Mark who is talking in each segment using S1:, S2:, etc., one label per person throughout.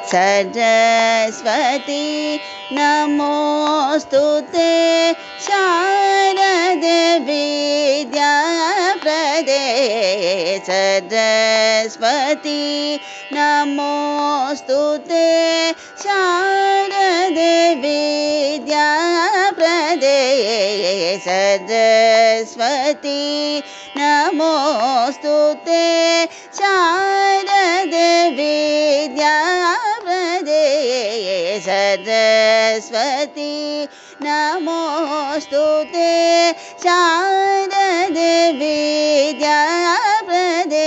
S1: सरस्वती नमोस्तुते शारदे विद्याप्रदे सरस्वती नमोस्तुते शारदे विद्याप्रदे सरस्वती नमोस्तुते शारदे विद्याप्रदे सरस्वती नमोस्तुते शारदे विद्याप्रदे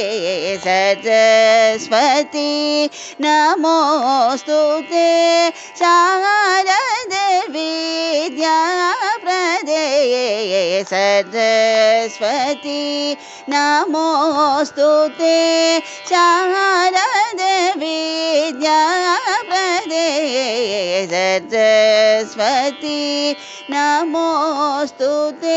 S1: सरस्वती नमोस्तुते शारदे विद्याप्रदे सरस्वती नमोस्तुते शारदे विद्याप्रदे सरस्वती नमोस्तुते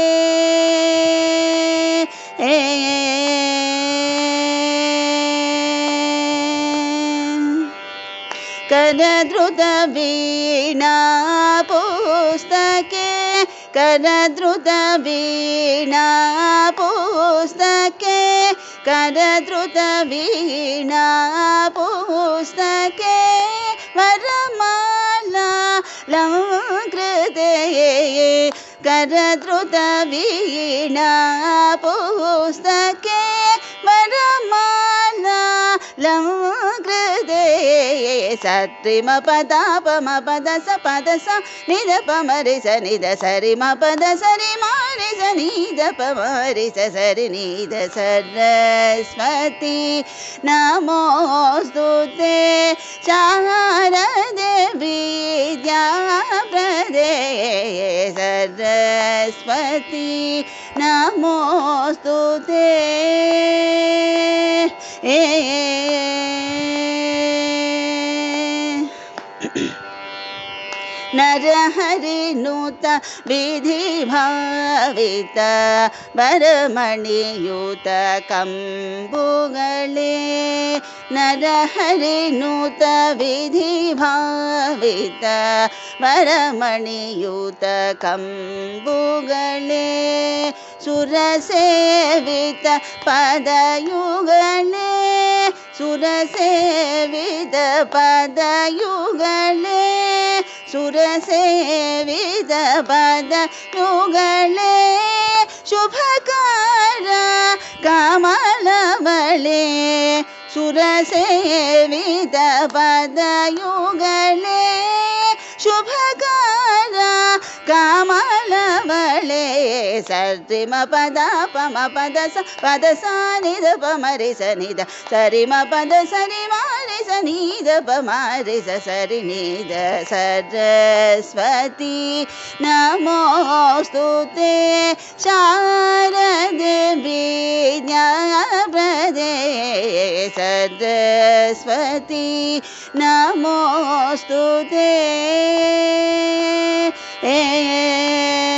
S1: करद्रुत वीणा पुस्तके करद्रुत वीणा पुस्तके करद्रुत वीणा पुस्तके वरमाला लङ्कृते करद्रुत वीणा पुस्तके वरमाला लङ्कृते सत्रिम पदा पम पद स निद पमरि स निद सरि म पद सरि मारि स निद पमरि स सरि निद सरस्वती नमोस्तुते शारदे विद्याप्रदे सरस्वती नमोस्तुते नरहरि नूत विधि भावित वरमणियुत कंबुगले नरहरि नूत विधि भावित वरमणियुत कंबुगले सुरसेवित पदयुगले सुरसेवित पदयुगले सुरसेवित पदयुगले शुभकार कमलवले सुरसेवित पदयुगले शुभकार कमलवले सरिम पद पम पद स निद पमरि स निद सरि म पद सरि मारि स निद पमरि स सरि निद सरस्वती नमोस्तुते शारदे विद्याप्रदे सरस्वती नमोस्तुते